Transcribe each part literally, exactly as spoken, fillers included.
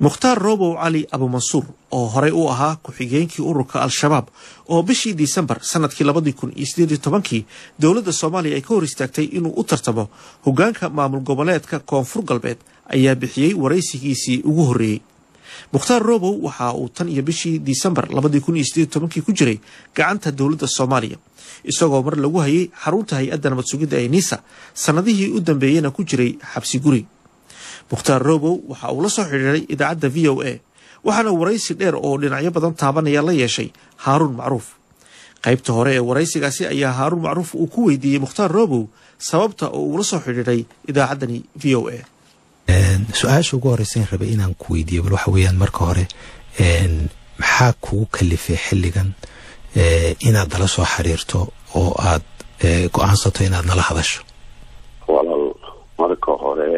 mukhtaar robow cali abu mansuur oo horey u ahaa ku-xigeenkii ururka al-shabaab oo bishii disembar sanadkii labadii kun iyo sideed iyo tobankii dowladda soomaaliya ay ka hor istaagtay inuu u tartamo hogaanka maamul goboleedka koonfur galbeed ayaa bixiyey waraysigiisii ugu horreeyey. mukhtaar robow waxa uu tan iyo bishii disembar labadii kun iyo sideed iyo tobankii ku jiray gacanta dowladda soomaaliya isagoo mar lagu hayay xarunta hay-adda nabad sugidda ee niisa sanadihii u dambeeyena ku jiray xabsi guri. mukhtaar robow waxa uu la soo xidhiiray idaacadda v o a waxaana waraysi dheer oo dhinacyo badan taabanaya la yeeshay haaruun macruuf. qaybta hore ee waraysigaasi ayaa haaruun macruuf uu ku weydiiyey mukhtaar robow sababta oo uu la soo xidhiiray idaacaddani v o a. su-aasha ugu horeysan rabay inaan ku weydiiyo bal waxa weeyaan marka hore maxaa kugu kalifay xilligan inaad nala soo xiriirto oo aad go-aansato inaad nala hadasho? walaal marka hore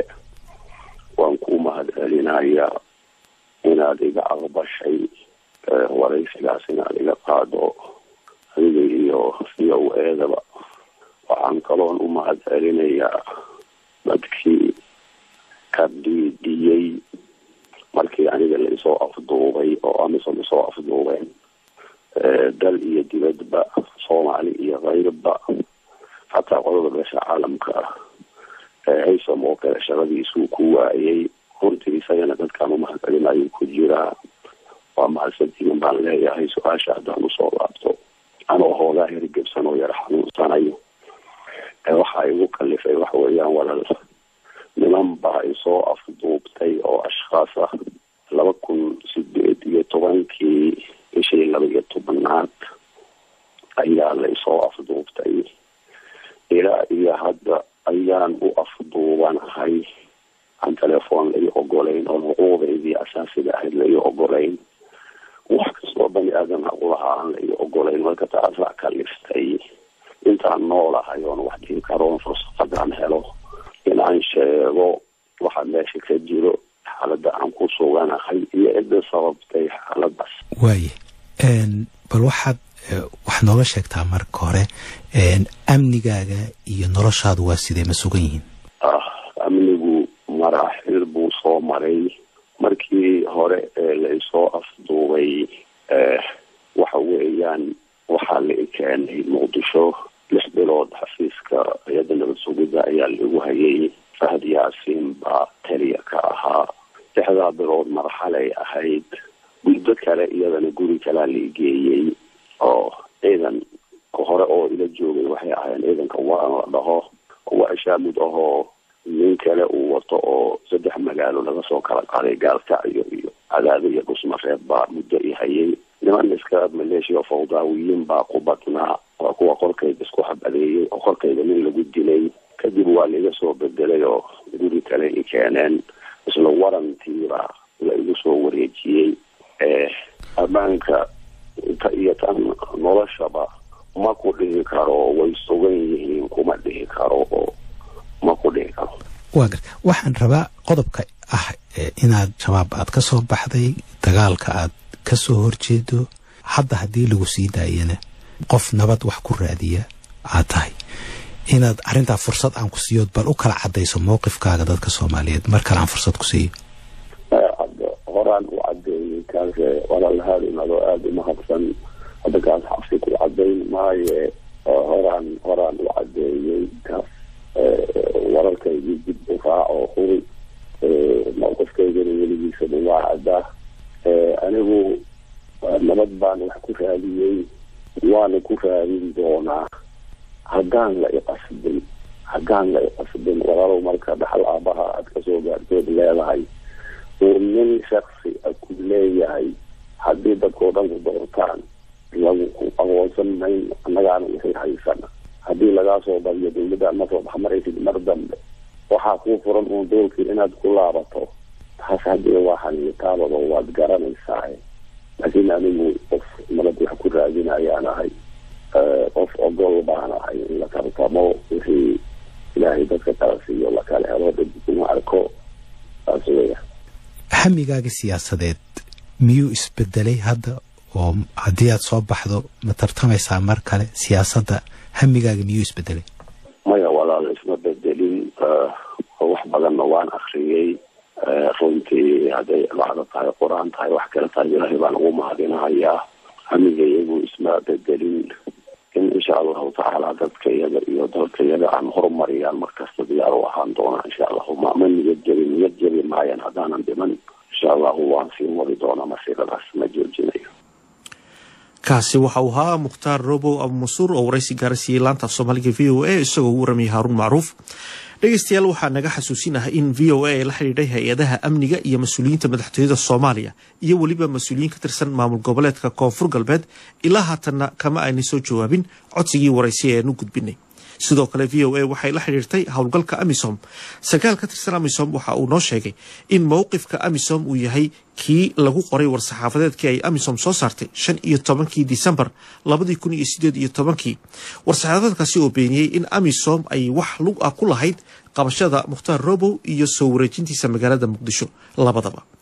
waan ku mahad celinaya inaad iga aqbashay waraysigaas inaad iga qaado adiga iyo v o edaba. waxaan kaloon u mahad celinayaa dadkii ka dhiidhiyey markii aniga la isoo afduubay oo amisom isoo afduubeen dal iyo dibadba, soomaali iyo kayrba, xataa qodada beesha caalamka ah haysom oo kale shaqadiisuu ku waayay. runtii isagana dadkaan u mahad celinayo ku jiraa. waa mahadsantihiin baan leeyahay. su-aasha haddaan usoo laabto anoo hoogaa hirgebsan oo yar xanuunsanayo waxaa igu kalifay waxa weeyaan walaal niman baa isoo afduubtay oo ashkhaas ah laba kun sideed iyo tobankii bishii laba iyo tobanaad ayaa la isoo afduubtay. ilaa iyo hadda ayaan u afduubanahay. aan telefoon lai ogolayn oo xuquuqdeydii asaasiga ahayd lai ogolayn. wax kastoo bani aadan aqulahaa aan lai ogolayn. marka taasaa kaliftay intaan noolahay oon wax dhihi karoon fursadaan helo inaan sheego waxa meesha ka jiro, xaaladda aan ku suganahay iyo cidda sababtay xaaladaas. waaye bal waxaad wax nooga sheegtaa marka hore amnigaaga iyo noloshaadu waa sidee ma sugan yihiin? ah amnigu maraaxil buu soo maray. markii hore ee la isoo afduubay waxa weeyaan waxaa la keenay muqdisho. lix bilood xafiiska hay-adda nabad sugidda ayaa lagu hayay. fahad yaasiin baa taliya ka ahaa. lixdaa bilood marxalay ahayd. muddo kale iyadana guri kalaa la geeyey oo ciidan hore oo ila joogay waxay ahaayeen ciidanka waan la dhaho waa ishaamid ahoo nin kale uu wato oo saddex magaalo laga soo kala qaaday gaalkacyo iyo cadaado iyo dhusmareeb baa muddo i hayay. niman iska maleeshiya fawdaawiyiin baa ku badnaa. waa kuwa qorkayda isku habadeeyey oo qorkayda nin lagu dilay. kadib waa laiga soo bedelay oo guri kale i keeneen. isla warantiiba la igu soo wareejiyey. ammaanka inta iyo tan noloshaba ma ku dhihi karo way sugan yihiin kuma dhihi karo oo ma ku dhihi karo. waa gar waxaan rabaa qodobka ah inaad shabaab aad ka soo baxday, dagaalka aad ka soo horjeedo, hadda haddii lagu sii daayana qof nabad wax ku raadiya aad tahay, inaad arrintaa fursad aan ku siiyo bal u kala cadayso mowqifkaaga dadka Soomaaliyeed mar kale aan fursad ku siiyo. horaan u cadeeyey kaas walaalahaad inadoo aada u mahadsan. hadda kaas xabsi ku cadayn maaye horaan horaan u cadeeyey kaas wararkaygii dib u raaco huri mowqifkaygana weligiisana waa caddaa. anigu nabad baan wax ku raadiyey waana ku raadin doonaa haddaan la iqasbin haddaan la iqasbin walaalow marka dhaxal aabaha aad kasoo gaarteed leedahay uu nin shaksi a ku leeyahay haddii dadkao dhan ku doortaan lagu ku aqoonsan mayn annagaana wixii haysana. haddii lagaa soo badiyo dawladda ma soo baxmaraysid mar dambe waxaa kuu furan uun doolkii inaad ku laabato. taas haddii waa xaniitaabado waad garanaysaa. laakiin anigu qof nabad wax ku raadinayaan ahay. qof ogol baan ahay in la tartamo wixii ilaahay dadka kala siiyo la kala helo dad kuma arko. taas weya hamigaaga siyaasadeed miyuu isbedelay hadda oo haddii aad soo baxdo ma tartamaysaa mar kale siyaasadda hamigaaga miyuu isbedelay? maya walaal isma bedelin. wax badanna waan akriyey. runtii hadday cibaado tahay qur-aan tahay wax kale tahay ilaahay baan ugu mahadinahayaa amiga iyagu isma bedelin in insha allahu tacaala dadka iyaga iyo dalka iyaga aan horumariyaan markasta diyaar u ahaan doona insha allahu ma ma niyad jabin niyad jabi maayaan haddaanan dhiman insha allahu waan sii wadi doonaa masiiradaas ma joojinayo. kaasi waxa uu ahaa mukhtaar robow abu mansuur oo waraysi gaarsiiyey laanta af soomaaliga v o a isagoo u waramayay haaruun macruuf. dhegeystayaal waxaa naga xasuusinaha in v o a ay la xidhiidhay hay-adaha amniga iyo mas-uuliyiinta madaxtooyada soomaaliya iyo weliba mas-uuliyiin ka tirsan maamul goboleedka koonfur galbeed ilaa haatanna kama aynay soo jawaabin codsigii waraysi ee aanu gudbinay. sidoo kale v o a waxay la xidhiirtay howlgalka amisom. sarkaal ka tirsan amisom waxa uu noo sheegay in mowqifka amisom uu yahay kii lagu qoray war-saxaafadeedkii ay amisom soo saartay shan iyo tobankii disembar labadii kun iyo sideed iyo tobankii war-saxaafadeedkaasi oo beeniyey in amisom ay wax lug ah ku lahayd qabashada mukhtaar robow iyo soo wareejintiisa magaalada muqdisho labadaba.